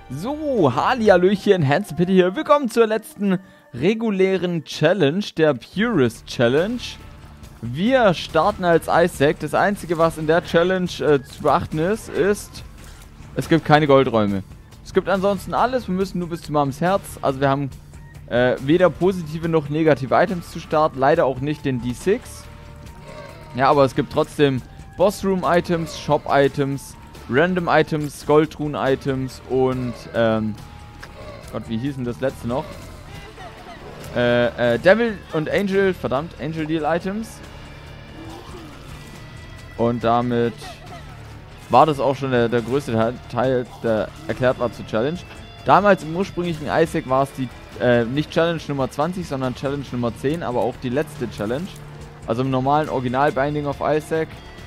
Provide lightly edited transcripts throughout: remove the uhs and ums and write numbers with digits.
So, Hallihallöchen, Hans Pitti hier. Willkommen zur letzten regulären Challenge, der Purist Challenge. Wir starten als Isaac. Das Einzige, was in der Challenge zu beachten ist, es gibt keine Goldräume. Es gibt ansonsten alles, wir müssen nur bis zu Mams Herz. Also wir haben weder positive noch negative Items zu starten, leider auch nicht den D6. Ja, aber es gibt trotzdem Bossroom-Items, Shop-Items, Random-Items, Goldtruhen-Items und, Gott, wie hieß denn das letzte noch? Devil und Angel, verdammt, Angel Deal-Items. Und damit war das auch schon der größte Teil, der erklärt war zur Challenge. Damals im ursprünglichen Isaac war es die, nicht Challenge Nummer 20, sondern Challenge Nummer 10, aber auch die letzte Challenge. Also im normalen Original Binding of Isaac.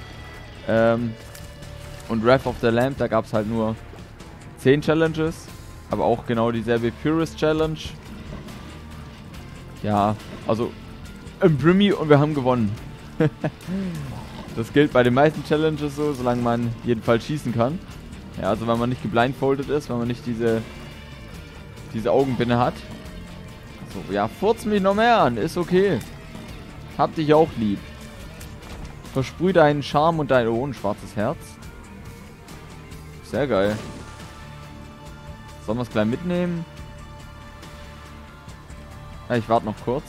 Und Wrath of the Lamb, da gab es halt nur 10 Challenges. Aber auch genau dieselbe Purist Challenge. Ja, also im Brimmy und wir haben gewonnen. Das gilt bei den meisten Challenges so, solange man jedenfalls schießen kann. Ja, also wenn man nicht geblindfoldet ist, wenn man nicht diese Augenbinde hat. So, ja, furz mich noch mehr an, ist okay. Hab dich auch lieb. Versprüh deinen Charme und dein ein schwarzes Herz. Sehr geil. Sollen wir es gleich mitnehmen? Ja, ich warte noch kurz.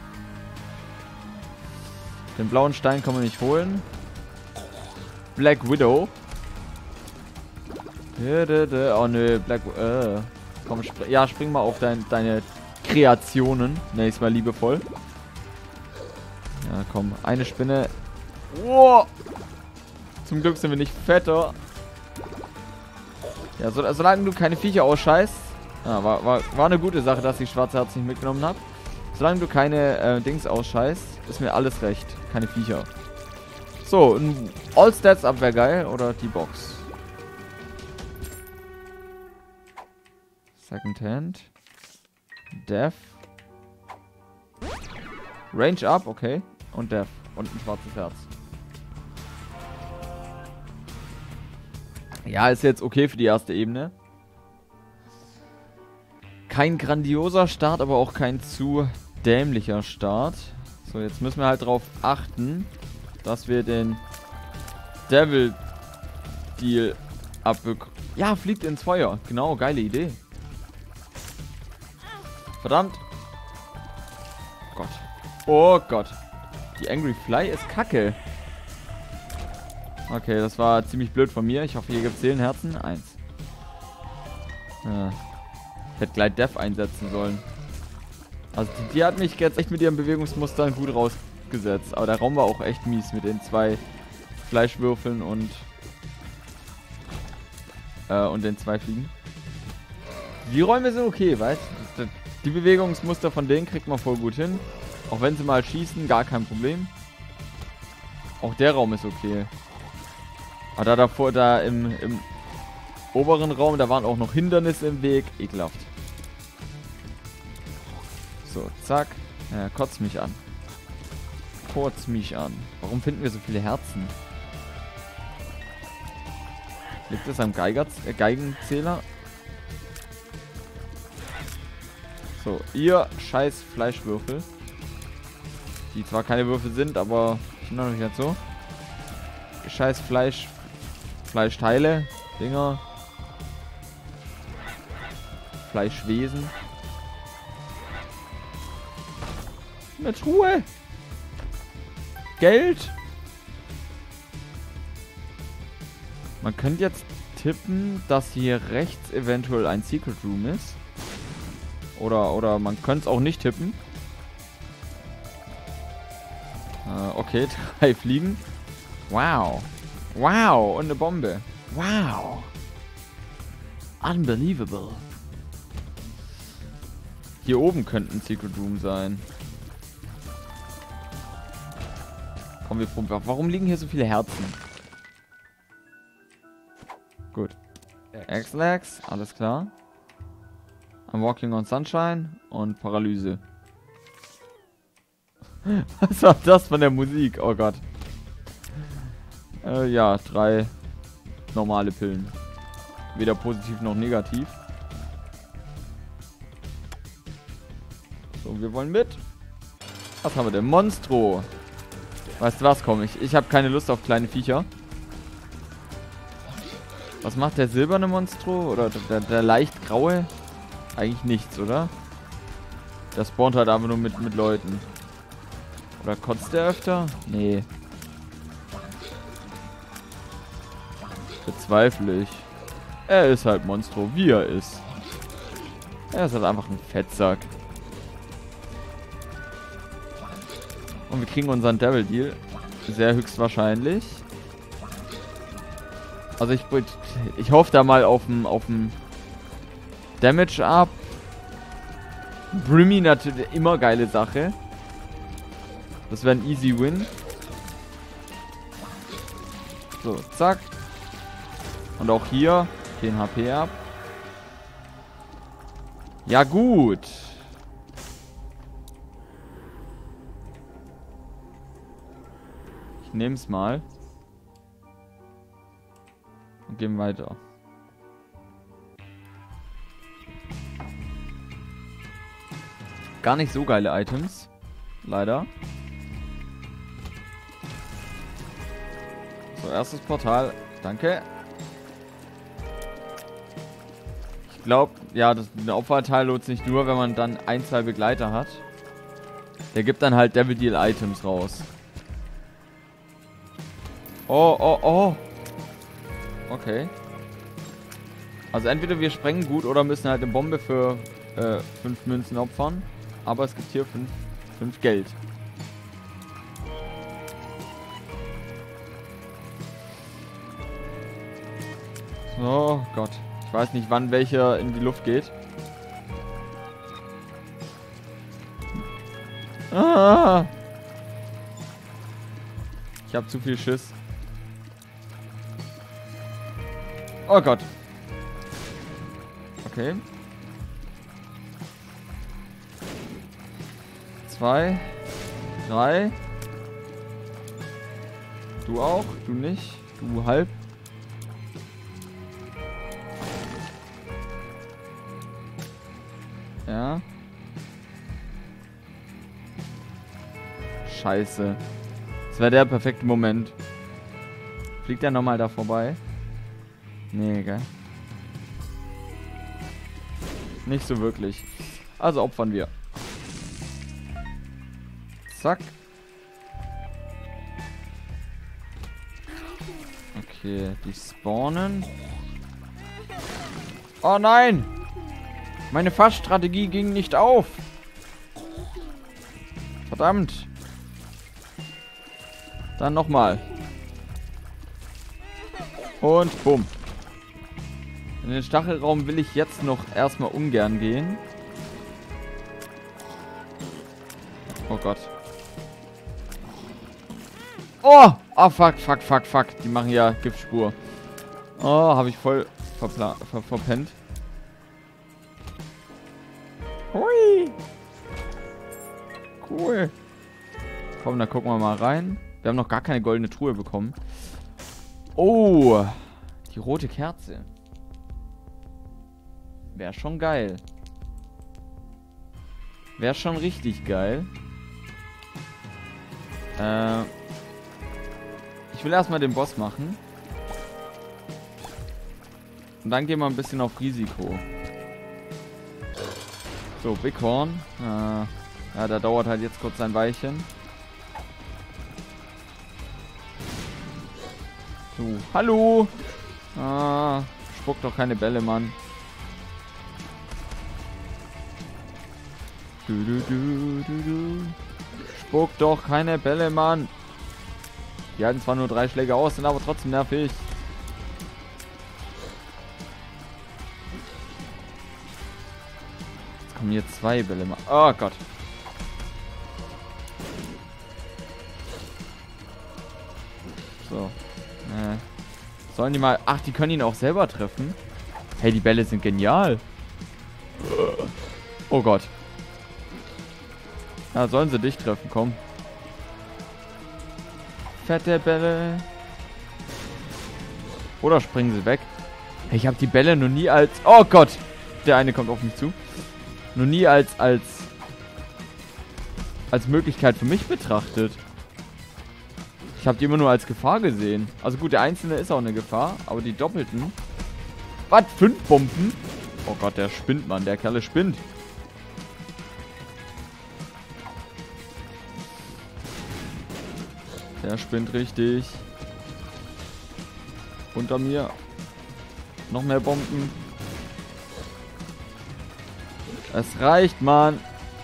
Den blauen Stein kann man nicht holen. Black Widow. Oh nö, komm, spring mal auf deine Kreationen. Nenn ich's mal liebevoll. Ja, komm, eine Spinne. Oh! Zum Glück sind wir nicht fetter. Ja, solange du keine Viecher ausscheißt. Ja, war eine gute Sache, dass ich schwarze Herz nicht mitgenommen habe. Solange du keine Dings ausscheißt, ist mir alles recht. Keine Viecher. So, ein All-Stats Up wäre geil. Oder die Box. Second Hand. Death. Range Up, okay. Und Death. Und ein schwarzes Herz. Ja, ist jetzt okay für die erste Ebene. Kein grandioser Start, aber auch kein zu dämlicher Start. So, jetzt müssen wir halt darauf achten, dass wir den Devil Deal abbekommen. Ja, fliegt ins Feuer. Genau, geile Idee. Verdammt. Gott. Oh Gott. Die Angry Fly ist kacke. Okay, das war ziemlich blöd von mir. Ich hoffe, hier gibt es Seelenherzen. 1. Ja. Ich hätte gleich Death einsetzen sollen. Also die hat mich jetzt echt mit ihren Bewegungsmustern gut rausgesetzt. Aber der Raum war auch echt mies mit den 2 Fleischwürfeln und den 2 Fliegen. Die Räume sind okay, weißt du? Die Bewegungsmuster von denen kriegt man voll gut hin. Auch wenn sie mal schießen, gar kein Problem. Auch der Raum ist okay. Aber da im oberen Raum, da waren auch noch Hindernisse im Weg. Ekelhaft. So, zack. Ja, kotzt mich an. Kotzt mich an. Warum finden wir so viele Herzen? Liegt das am Geigenzähler? So, ihr scheiß Fleischwürfel. Die zwar keine Würfel sind, aber ich nenne euch jetzt so. Scheiß Fleischteile, Dinger. Fleischwesen. Eine Truhe. Geld. Man könnte jetzt tippen, dass hier rechts eventuell ein Secret Room ist. Oder man könnte es auch nicht tippen. Okay, 3 Fliegen. Wow. Wow, und eine Bombe. Wow. Unbelievable. Hier oben könnte ein Secret Room sein. Komm, wir probieren. Warum liegen hier so viele Herzen? Gut. X-Lax, alles klar. I'm walking on sunshine und Paralyse. Was war das von der Musik? Oh Gott. Ja, 3 normale Pillen. Weder positiv noch negativ. So, wir wollen mit. Was haben wir denn? Monstro. Weißt du was, komm, ich habe keine Lust auf kleine Viecher. Was macht der silberne Monstro? Oder der leicht graue? Eigentlich nichts, oder? Der spawnt halt einfach nur mit Leuten. Oder kotzt der öfter? Nee. Bezweifle ich. Er ist halt Monstro, wie er ist. Er ist halt einfach ein Fettsack. Und wir kriegen unseren Devil Deal. Sehr höchstwahrscheinlich. Also ich hoffe da mal auf den Damage Up. Brimmy natürlich immer geile Sache. Das wäre ein easy Win. So, zack. Und auch hier 10 HP ab. Ja gut. Ich nehme es mal. Und gehen weiter. Gar nicht so geile Items. Leider. So, erstes Portal. Danke. Ich glaube, ja, der Opferteil lohnt sich nur, wenn man dann 1, 2 Begleiter hat. Der gibt dann halt Devil Deal Items raus. Oh, oh, oh. Okay. Also entweder wir sprengen gut oder müssen halt eine Bombe für 5 Münzen opfern. Aber es gibt hier 5 Geld. Oh Gott. Ich weiß nicht, wann welcher in die Luft geht. Ah. Ich habe zu viel Schiss. Oh Gott. Okay. 2, 3. Du auch, du nicht, du halb. Ja. Scheiße. Das wäre der perfekte Moment. Fliegt er nochmal da vorbei? Nee, gell? Nicht so wirklich. Also opfern wir. Zack. Okay, die spawnen. Oh nein! Meine Fassstrategie ging nicht auf. Verdammt. Dann nochmal. Und bumm. In den Stachelraum will ich jetzt noch erstmal ungern gehen. Oh Gott. Oh! Ah, fuck. Die machen ja Giftspur. Oh, habe ich voll verpennt. Hui. Cool. Komm, dann gucken wir mal rein. Wir haben noch gar keine goldene Truhe bekommen. Oh, die rote Kerze. Wäre schon geil. Wäre schon richtig geil. Ich will erstmal den Boss machen. Und dann gehen wir ein bisschen auf Risiko. So, Bighorn. Ja, der dauert halt jetzt kurz ein Weilchen. So, hallo! Spuck doch keine Bälle, Mann. Spuck doch keine Bälle, Mann. Die halten zwar nur 3 Schläge aus, sind aber trotzdem nervig. Jetzt kommen hier 2 Bälle, Mann. Oh Gott. So. Sollen die mal... Ach, die können ihn auch selber treffen. Hey, die Bälle sind genial. Oh Gott. Ja, sollen sie dich treffen, komm. Fette Bälle. Oder springen sie weg. Hey, ich habe die Bälle noch nie als... Oh Gott. Der eine kommt auf mich zu. Noch nie als als Möglichkeit für mich betrachtet. Ich habe die immer nur als Gefahr gesehen. Also gut, der einzelne ist auch eine Gefahr, aber die doppelten... Was? 5 Bomben? Oh Gott, der spinnt, Mann. Der Kerle spinnt. Der spinnt richtig. Unter mir. Noch mehr Bomben. Es reicht, Mann.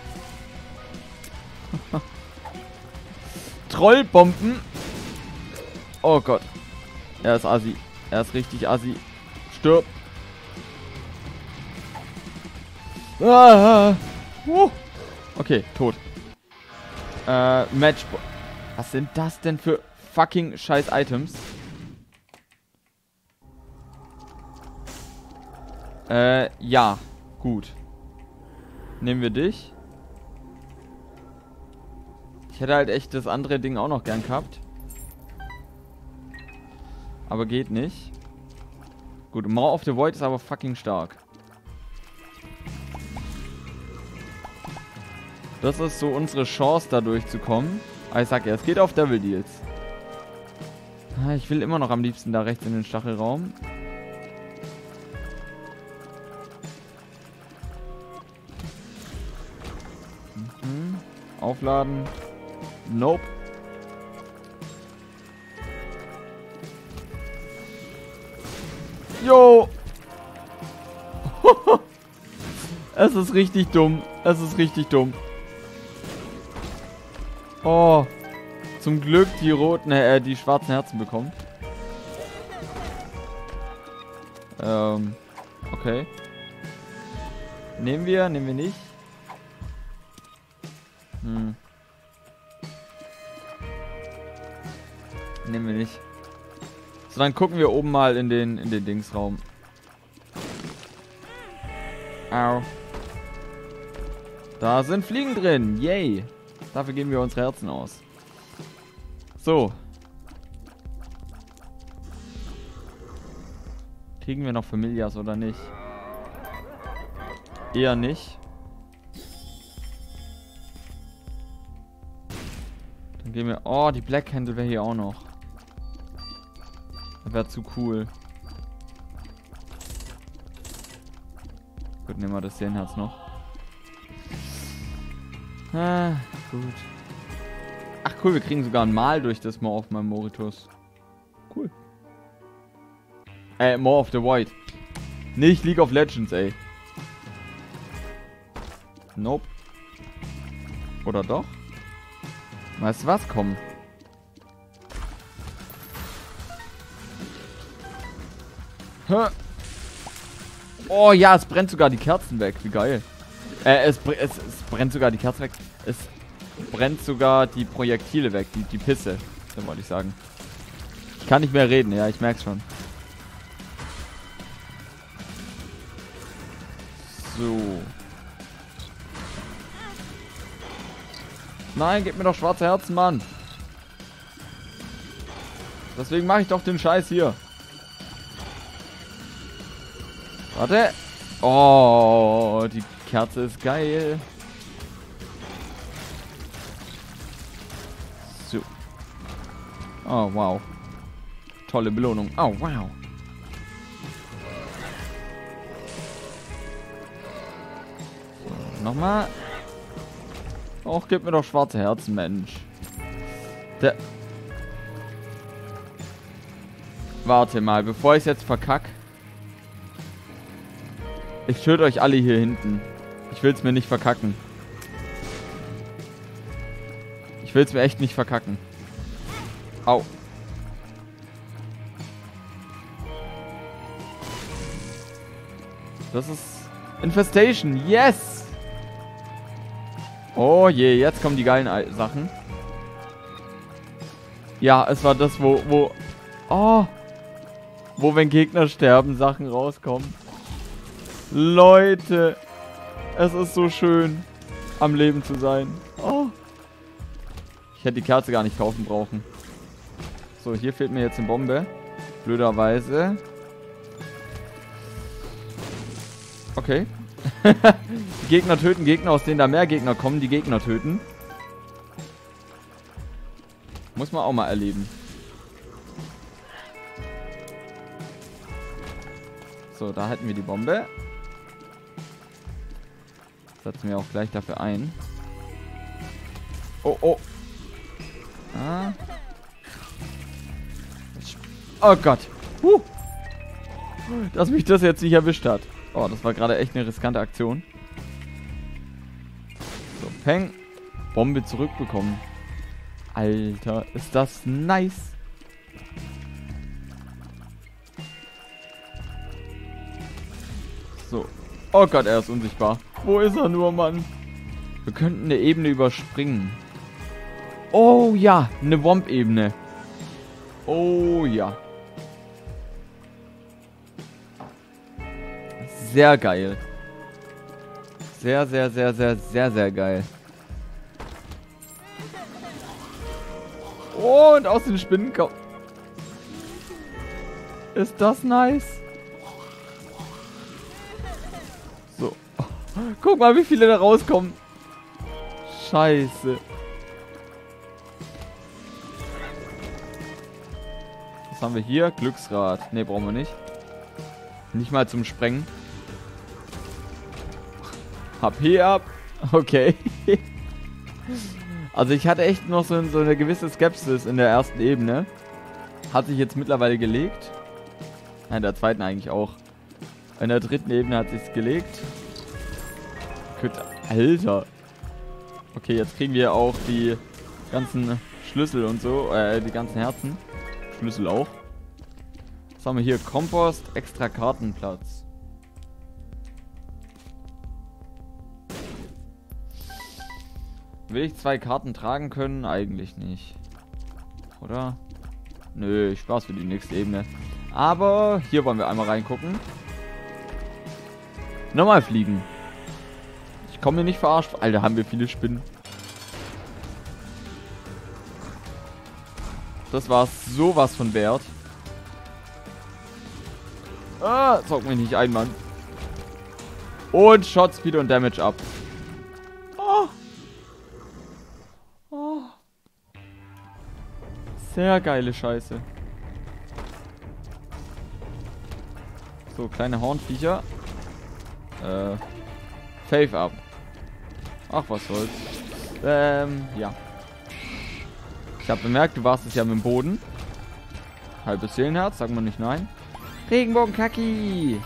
Trollbomben. Oh Gott. Er ist assi. Er ist richtig assi. Stirb. Ah. Okay, tot. Match. Was sind das denn für fucking scheiß Items? Ja. Gut. Nehmen wir dich. Ich hätte halt echt das andere Ding auch noch gern gehabt. Aber geht nicht. Gut, Maw of the Void ist aber fucking stark. Das ist so unsere Chance, da durchzukommen. Aber ich sag ja, es geht auf Devil Deals. Ich will immer noch am liebsten da rechts in den Stachelraum. Aufladen. Nope. Jo! Es ist richtig dumm. Es ist richtig dumm. Oh. Zum Glück die roten, die schwarzen Herzen bekommen. Okay. Nehmen wir nicht. Nehmen wir nicht. So, dann gucken wir oben mal in den Dingsraum. Au. Da sind Fliegen drin. Yay. Dafür geben wir unsere Herzen aus. So. Kriegen wir noch Familias oder nicht? Eher nicht. Dann gehen wir... Oh, die Black Candle wäre hier auch noch. Das wäre zu cool. Gut, nehmen wir das Seelenherz noch. Ah, gut. Ach cool, wir kriegen sogar ein Mal durch das Maw of Memoritus. Cool. Maw of the Void. Nicht League of Legends, ey. Nope. Oder doch? Weißt du was? Komm. Hä? Oh ja, es brennt sogar die Kerzen weg. Wie geil. Es brennt sogar die Kerzen weg. Es brennt sogar die Projektile weg. Die Pisse. So wollte ich sagen. Ich kann nicht mehr reden. Ja, ich merk's schon. So. Nein, gib mir doch schwarze Herzen, Mann. Deswegen mache ich doch den Scheiß hier. Warte. Oh, die Kerze ist geil. So. Oh, wow. Tolle Belohnung. Oh, wow. So, nochmal. Och, gib mir doch schwarze Herzen, Mensch. Warte mal, bevor ich es jetzt verkack. Ich töte euch alle hier hinten. Ich will es mir nicht verkacken. Ich will es mir echt nicht verkacken. Au. Das ist Infestation. Yes! Oh je, jetzt kommen die geilen Sachen. Ja, es war das, wo... Oh! Wo, wenn Gegner sterben, Sachen rauskommen. Leute! Es ist so schön, am Leben zu sein. Oh! Ich hätte die Kerze gar nicht kaufen brauchen. So, hier fehlt mir jetzt eine Bombe. Blöderweise. Okay. Die Gegner töten Gegner, aus denen da mehr Gegner kommen, die Gegner töten. Muss man auch mal erleben. So, da hätten wir die Bombe. Setzen wir auch gleich dafür ein. Oh, oh. Ah. Oh Gott. Dass mich das jetzt nicht erwischt hat. Oh, das war gerade echt eine riskante Aktion. So, Peng. Bombe zurückbekommen. Alter, ist das nice. So. Oh Gott, er ist unsichtbar. Wo ist er nur, Mann? Wir könnten eine Ebene überspringen. Oh ja, eine Womp-Ebene. Oh ja. Sehr geil. Sehr, sehr, sehr, sehr, sehr, sehr geil. Und aus den Spinnen kommt. Ist das nice? So. Guck mal, wie viele da rauskommen. Scheiße. Was haben wir hier? Glücksrad. Ne, brauchen wir nicht. Nicht mal zum Sprengen. HP ab. Okay. Also ich hatte echt noch so eine gewisse Skepsis in der ersten Ebene. Hat sich jetzt mittlerweile gelegt. In der zweiten eigentlich auch. In der dritten Ebene hat sich's gelegt. Alter. Okay, jetzt kriegen wir auch die ganzen Schlüssel und so. Die ganzen Herzen. Schlüssel auch. Was haben wir hier? Kompost, extra Kartenplatz. Will ich 2 Karten tragen können? Eigentlich nicht. Oder? Nö, ich Spaß für die nächste Ebene. Aber hier wollen wir einmal reingucken. Nochmal fliegen. Ich komme mir nicht verarscht. Alter, haben wir viele Spinnen. Das war sowas von wert. Ah, zock mich nicht ein, Mann. Und Shot Speed und Damage ab. Oh. Oh. Sehr geile Scheiße. So, kleine Hornviecher. Fave ab. Ach, was soll's. Ja. Ich habe bemerkt, du warst es ja mit dem Boden. Halbes Seelenherz, sagen wir nicht nein. Regenbogenkacki.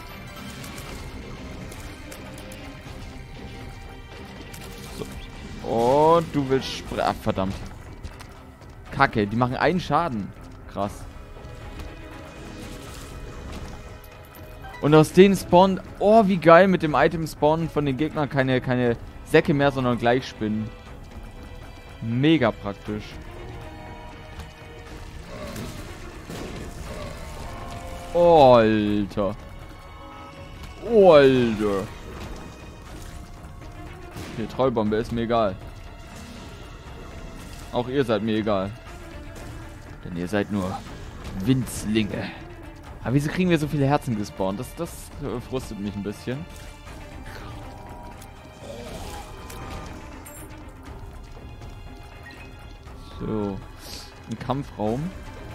So. Und du willst ach, verdammt. Kacke, die machen einen Schaden. Krass. Und aus denen spawnen... Oh, wie geil, mit dem Item spawnen von den Gegnern keine Säcke mehr, sondern gleich Spinnen. Mega praktisch. Oh, Alter. Oh, Alter. Die Trollbombe ist mir egal. Auch ihr seid mir egal. Denn ihr seid nur Winzlinge. Aber wieso kriegen wir so viele Herzen gespawnt? Das frustet mich ein bisschen. So. Ein Kampfraum.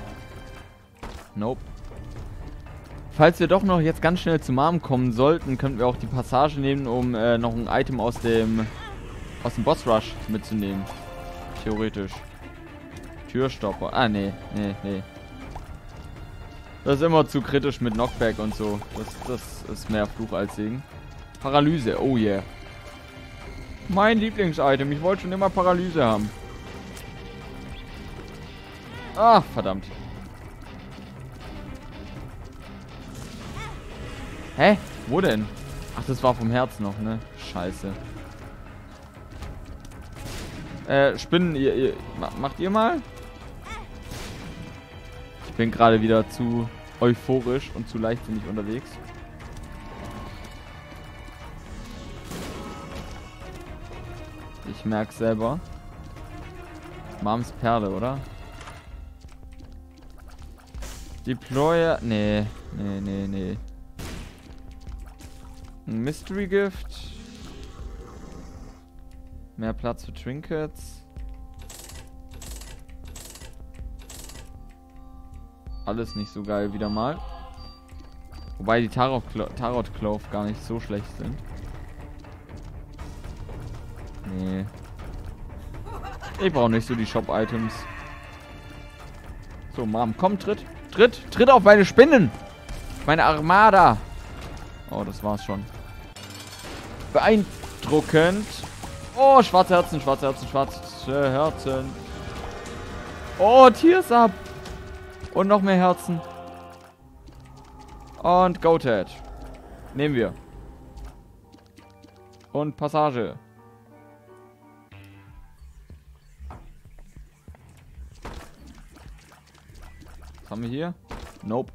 Nope. Falls wir doch noch jetzt ganz schnell zu Mom kommen sollten, könnten wir auch die Passage nehmen, um noch ein Item aus dem Boss Rush mitzunehmen. Theoretisch. Türstopper. Ah, nee. Das ist immer zu kritisch mit Knockback und so. Das ist mehr Fluch als Segen. Paralyse. Oh yeah. Mein Lieblings-Item. Ich wollte schon immer Paralyse haben. Ach, verdammt. Hä? Wo denn? Ach, das war vom Herz noch, ne? Scheiße. Spinnen, macht ihr mal? Ich bin gerade wieder zu euphorisch und zu leichtsinnig unterwegs. Ich merke selber. Moms Perle, oder? Deployer. Nee. Ein Mystery Gift. Mehr Platz für Trinkets. alles nicht so geil wieder mal. Wobei die Tarot Clove gar nicht so schlecht sind. Nee. Ich brauche nicht so die Shop-Items. So, Mom, komm, tritt. Tritt auf meine Spinnen. Meine Armada. Oh, das war's schon. Beeindruckend. Oh, schwarze Herzen. Oh, Tears Up. Und noch mehr Herzen. Und Goathead. Nehmen wir. Und Passage. Was haben wir hier? Nope.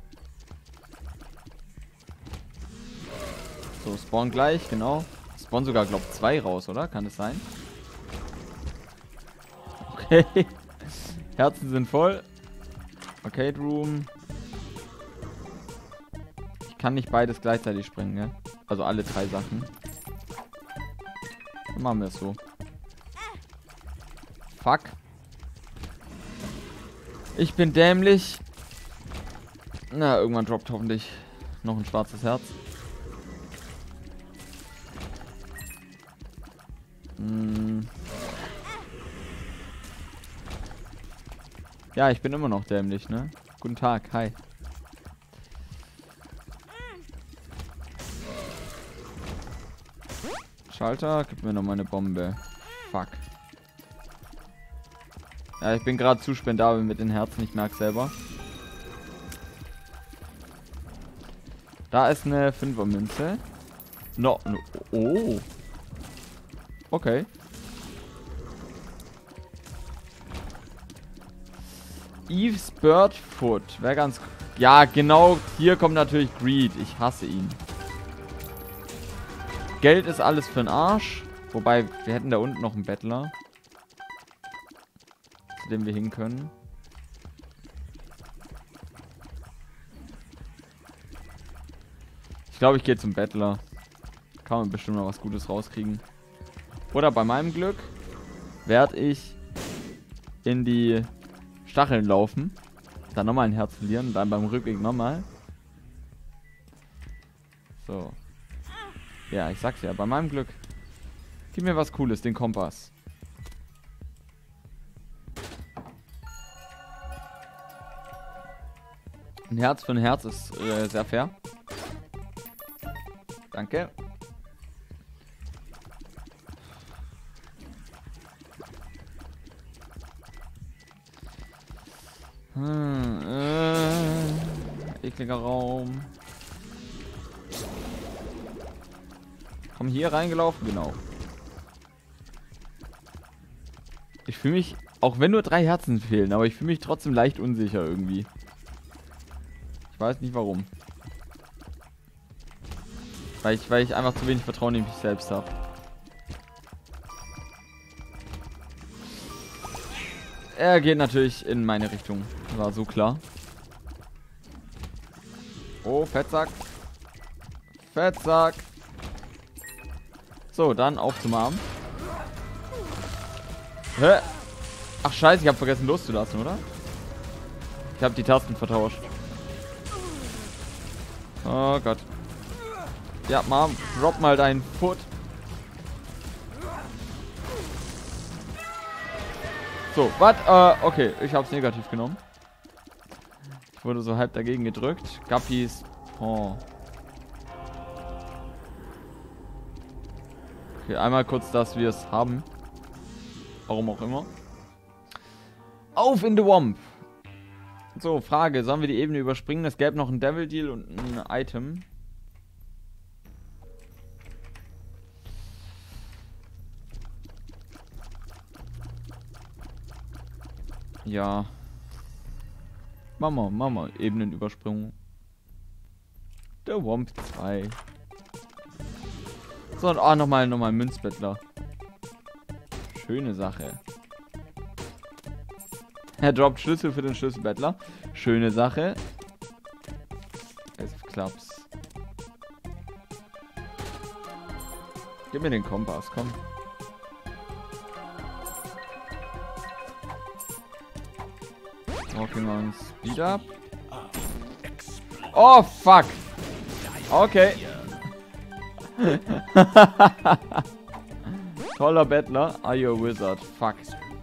So, spawn gleich, genau. Spawn sogar, glaube ich, 2 raus, oder? Kann das sein? Okay. Herzen sind voll. Arcade Room. Ich kann nicht beides gleichzeitig springen, ne? Also alle 3 Sachen. Dann machen wir es so. Fuck. Ich bin dämlich. Na, irgendwann droppt hoffentlich noch ein schwarzes Herz. Ja, ich bin immer noch dämlich, ne? Guten Tag, hi. Schalter, gib mir noch mal eine Bombe. Fuck. Ja, ich bin gerade zu spendabel mit den Herzen, ich merke selber. Da ist eine 5er Münze. No. Oh. Okay. Eve's Birdfoot. Wäre ganz... Ja, genau. Hier kommt natürlich Greed. Ich hasse ihn. Geld ist alles für den Arsch. Wobei, wir hätten da unten noch einen Bettler. Zu dem wir hin können. Ich glaube, ich gehe zum Bettler. Kann man bestimmt noch was Gutes rauskriegen. Oder bei meinem Glück werde ich in die Stacheln laufen. Dann nochmal ein Herz verlieren. Dann beim Rückweg nochmal. So. Ja, ich sag's ja. Bei meinem Glück. Gib mir was Cooles. Den Kompass. Ein Herz für ein Herz ist sehr fair. Danke. Ekliger Raum. Komm hier reingelaufen, genau. Ich fühle mich, auch wenn nur 3 Herzen fehlen, aber ich fühle mich trotzdem leicht unsicher irgendwie. Ich weiß nicht warum. Weil ich einfach zu wenig Vertrauen in mich selbst habe. Er geht natürlich in meine Richtung. War so klar. Oh, Fettsack. Fettsack. So, dann auf zum Arm. Hä? Ach scheiße, ich habe vergessen loszulassen, oder? Ich habe die Tasten vertauscht. Oh Gott. Ja, Mom, drop mal deinen Foot. So, was? Okay, ich hab's negativ genommen. Ich wurde so halb dagegen gedrückt. Guppies. Oh. Okay, einmal kurz, dass wir es haben. Warum auch immer. Auf in the Womp. So, Frage. Sollen wir die Ebene überspringen? Es gäbe noch ein Devil Deal und ein Item. Ja. Mama, Ebenenübersprung. Der Womp 2. So, und nochmal Münzbettler. Schöne Sache. Er droppt Schlüssel für den Schlüsselbettler. Schöne Sache. Es klappt. Gib mir den Kompass, komm. Walking on Speed Up. Oh, fuck. Okay. Toller Bettler. Are you a wizard? Fuck.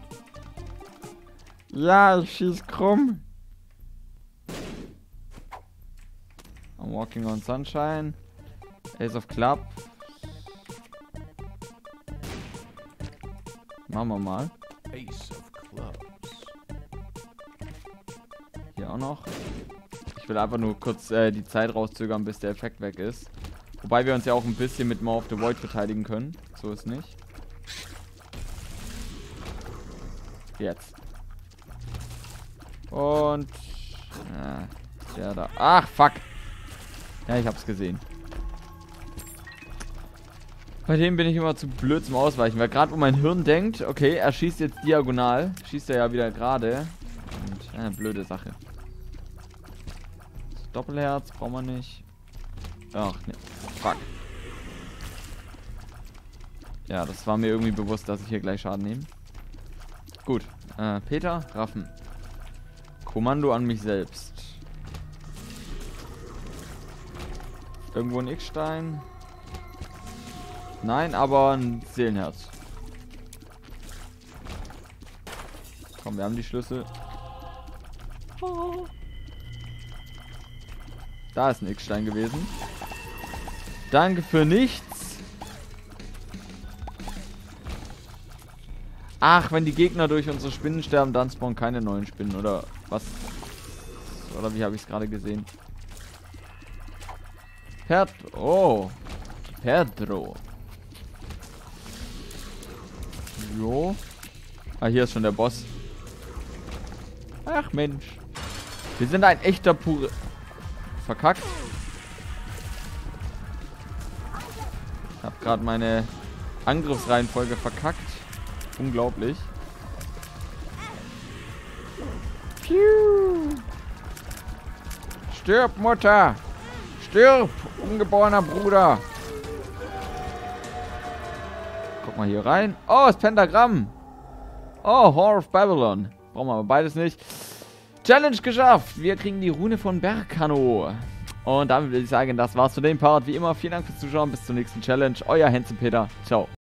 Ja, ich schieß krumm. I'm walking on sunshine. Ace of Club. Machen wir mal. Ace of Clubs. Hier auch noch. Ich will einfach nur kurz die Zeit rauszögern, bis der Effekt weg ist. Wobei wir uns ja auch ein bisschen mit Maw of the Void verteidigen können. So ist nicht. Jetzt. Und... der da. Ach, fuck. Ja, ich hab's gesehen. Bei dem bin ich immer zu blöd zum Ausweichen, weil gerade wo mein Hirn denkt, okay, er schießt jetzt diagonal, schießt er ja wieder gerade. Und, blöde Sache. Das Doppelherz brauchen wir nicht. Ach, ne. Fuck. Ja, das war mir irgendwie bewusst, dass ich hier gleich Schaden nehme. Gut. Peter, Raffen. Kommando an mich selbst. Irgendwo ein X-Stein. Nein, aber ein Seelenherz. Komm, wir haben die Schlüssel. Oh. Da ist ein X-Stein gewesen. Danke für nichts. Ach, wenn die Gegner durch unsere Spinnen sterben, dann spawnen keine neuen Spinnen, oder was? Oder wie habe ich es gerade gesehen? Oh. Pedro. Jo. Ah, hier ist schon der Boss. Ach, Mensch. Wir sind ein echter pure... Verkackt. Ich habe gerade meine Angriffsreihenfolge verkackt. Unglaublich. Piu. Stirb, Mutter! Stirb, ungeborener Bruder! Guck mal hier rein. Oh, das Pentagramm! Oh, Whore of Babylon. Brauchen wir aber beides nicht. Challenge geschafft! Wir kriegen die Rune von Berkano. Und damit will ich sagen, das war's für den Part. Wie immer, vielen Dank fürs Zuschauen. Bis zur nächsten Challenge. Euer Hansen Peter. Ciao.